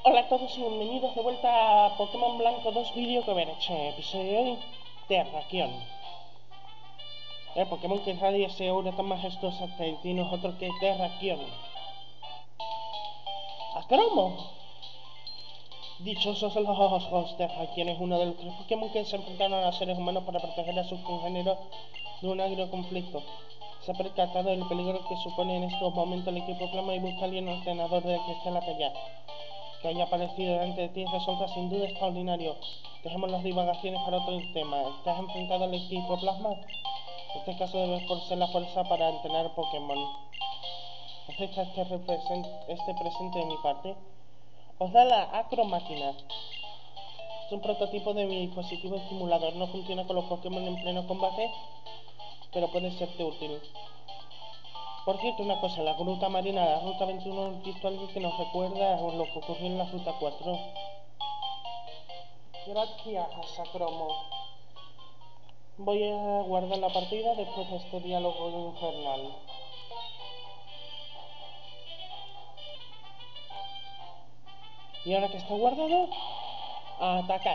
Hola a todos y bienvenidos de vuelta a Pokémon Blanco 2 vídeo que veré en el episodio de hoy, Terrakion. El Pokémon que nadie se aura tan majestuosa y no es otro que Terrakion. ¡Acromo! Dichosos los ojos, Terrakion es uno de los 3 Pokémon que se enfrentaron a los seres humanos para proteger a sus congéneros de un agrio conflicto. Se ha percatado del peligro que supone en estos momentos el equipo Plasma y busca alguien ordenador de que esté en la talla. Que haya aparecido delante de ti resulta sin duda extraordinario. Dejemos las divagaciones para otro tema. ¿Te has enfrentado al equipo Plasma? En este caso debe esforzar la fuerza para entrenar Pokémon. ¿Acepta este presente de mi parte? Os da la Acro Máquina. Es un prototipo de mi dispositivo estimulador. No funciona con los Pokémon en pleno combate, pero puede serte útil. Por cierto, una cosa, la Gruta Marina, la Ruta 21, he visto algo que nos recuerda a lo que ocurrió en la Ruta 4. Gracias a Sacromo. Voy a guardar la partida después de este diálogo infernal. Y ahora que está guardado, a atacar.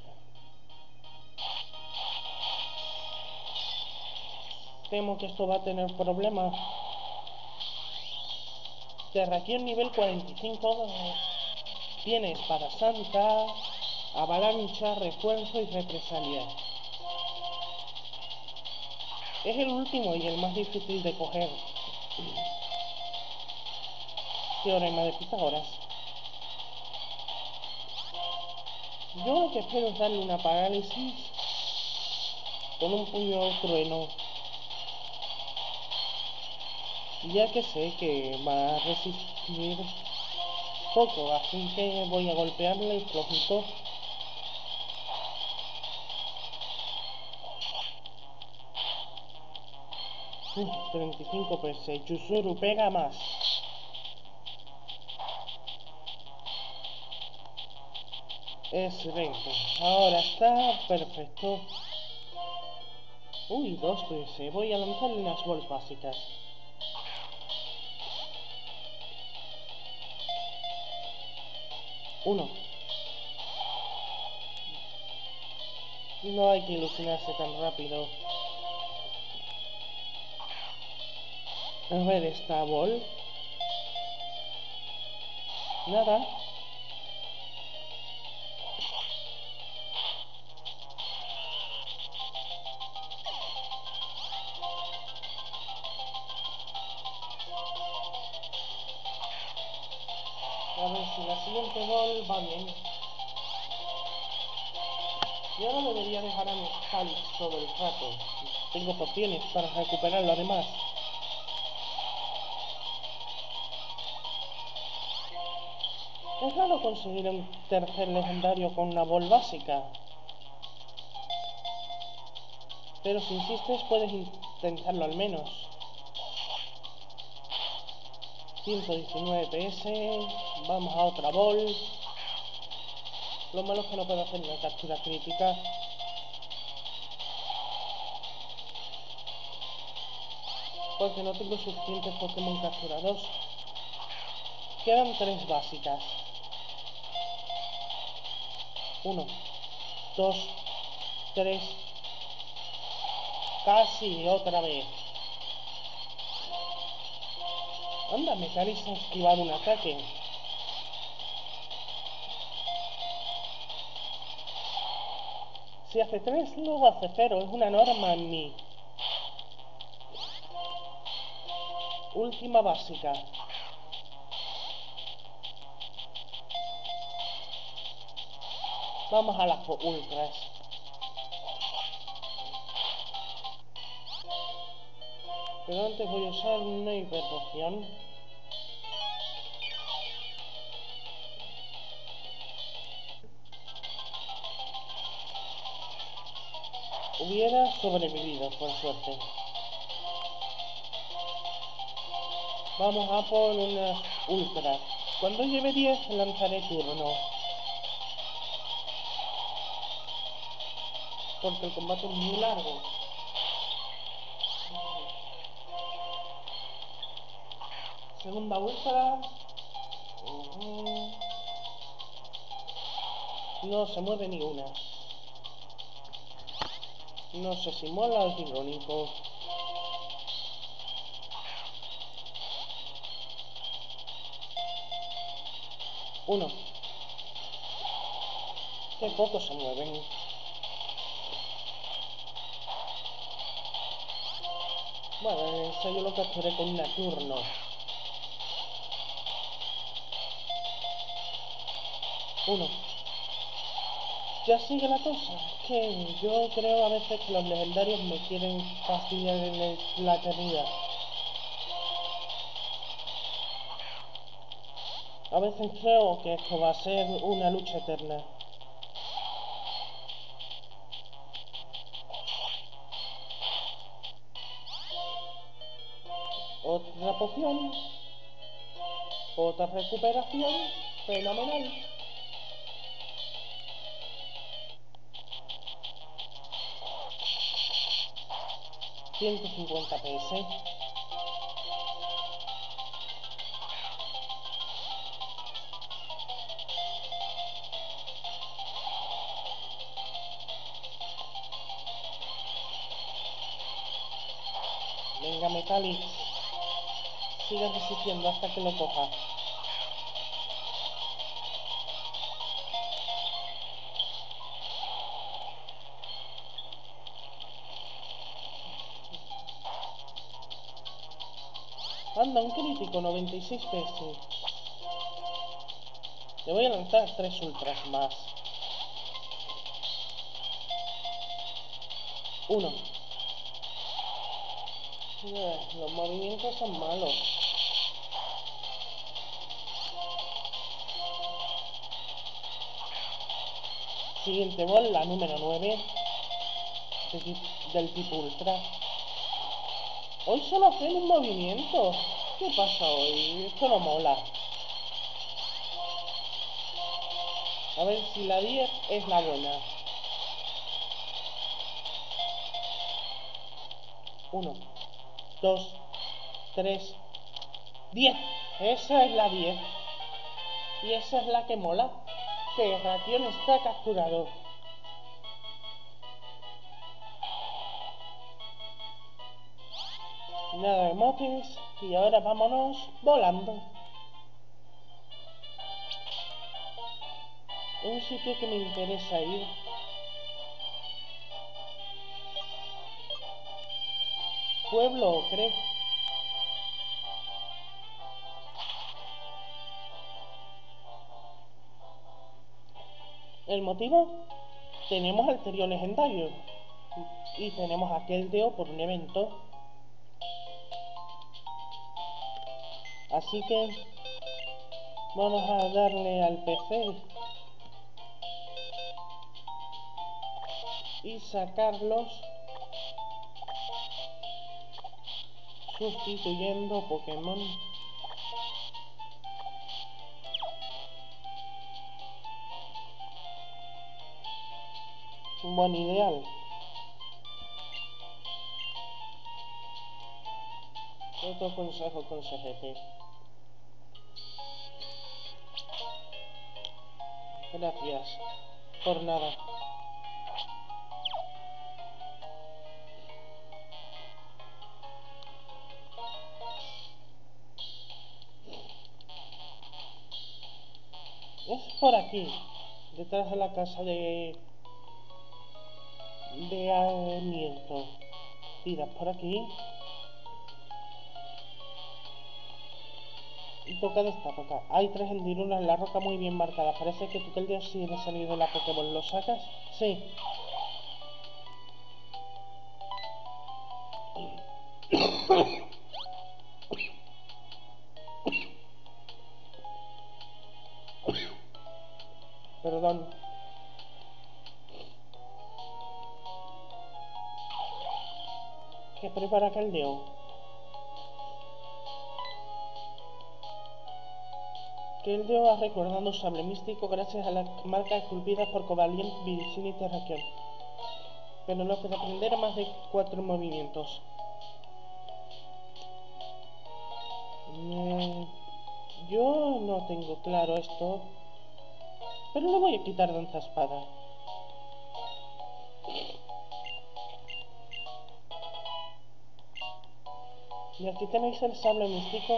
Temo que esto va a tener problemas. Terrakion nivel 45. Tiene espada santa, avalancha, refuerzo y represalia. Es el último y el más difícil de coger. Teorema de Pitágoras. Yo lo que espero es darle una parálisis con un puño trueno. Ya que sé que va a resistir poco, así que voy a golpearle flojito. Uf, 35 PS. Chusuru pega más. Excelente. Ahora está perfecto. Uy, 2 PS. Voy a lanzarle unas bolas básicas. Uno. No hay que ilusionarse tan rápido. A ver esta bol. Nada. A ver si la siguiente bol va bien. Y ahora debería dejar a mis Calix todo el rato. Tengo pociones para recuperar lo demás. Es raro conseguir un tercer legendario con una bol básica. Pero si insistes puedes intentarlo al menos. 119 PS. Vamos a otra bol. Lo malo es que no puedo hacer una captura crítica. Porque no tengo suficientes Pokémon capturados. Quedan 3 básicas. 1, 2, 3. Casi otra vez. Anda, me parece esquivar un ataque. Si hace 3, luego hace 0. Es una norma en mí. Última básica. Vamos a las ultras. Pero antes voy a usar una hiperpoción. Hubiera sobrevivido, por suerte. Vamos a por unas ultras. Cuando lleve 10 lanzaré turno. Porque el combate es muy largo. Segunda ultra. No se mueve ni una. No sé si mola o es irónico. Uno. Qué poco se mueven. Bueno, eso yo lo capturé con un turno. Uno. Ya sigue la cosa, que yo creo a veces que los legendarios me quieren fastidiar en la eternidad. A veces creo que esto va a ser una lucha eterna. Otra poción. Otra recuperación. Fenomenal. 150 PS. Venga, Metalix. Sigue resistiendo hasta que lo coja. Anda, un crítico, 96 PS. Le voy a lanzar 3 ultras más. 1. Los movimientos son malos. Siguiente bola, número 9. Del tipo ultra. Hoy solo hacen un movimiento. ¿Qué pasa hoy? Esto no mola. A ver si la 10 es la buena. 1, 2, 3, 10. Esa es la 10. Y esa es la que mola. Que Ration está capturado. Nada de motes. Y ahora vámonos volando. Es un sitio que me interesa ir. Pueblo, ¿crees? ¿El motivo? Tenemos al trío legendario. Y tenemos a Keldeo por un evento. Así que vamos a darle al PC y sacarlos sustituyendo Pokémon. Un buen ideal. Otro consejo, consejete. Gracias. Por nada. Es por aquí. Detrás de la casa de Mirto. Tiras por aquí. Y toca de esta roca. Hay 3 hendirunas en la roca muy bien marcadas. Parece que tu Keldeo sí de salir de la Pokémon. ¿Lo sacas? Sí. Perdón. ¿Qué prepara Keldeo? Keldeo va recordando un sable místico gracias a las marcas esculpidas por Cobalion, Viricini y Terrakion. Pero no puede aprender más de 4 movimientos. Yo no tengo claro esto. Pero le voy a quitar tanta espada. Y aquí tenéis el sable místico.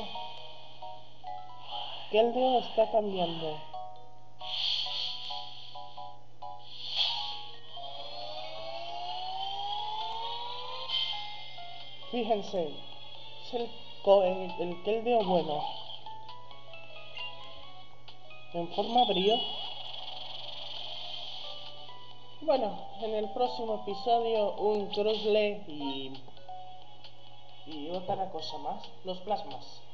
Keldeo está cambiando. Fíjense, es el Keldeo bueno. En forma brío. Bueno, en el próximo episodio un Cruzle y otra cosa más, los plasmas.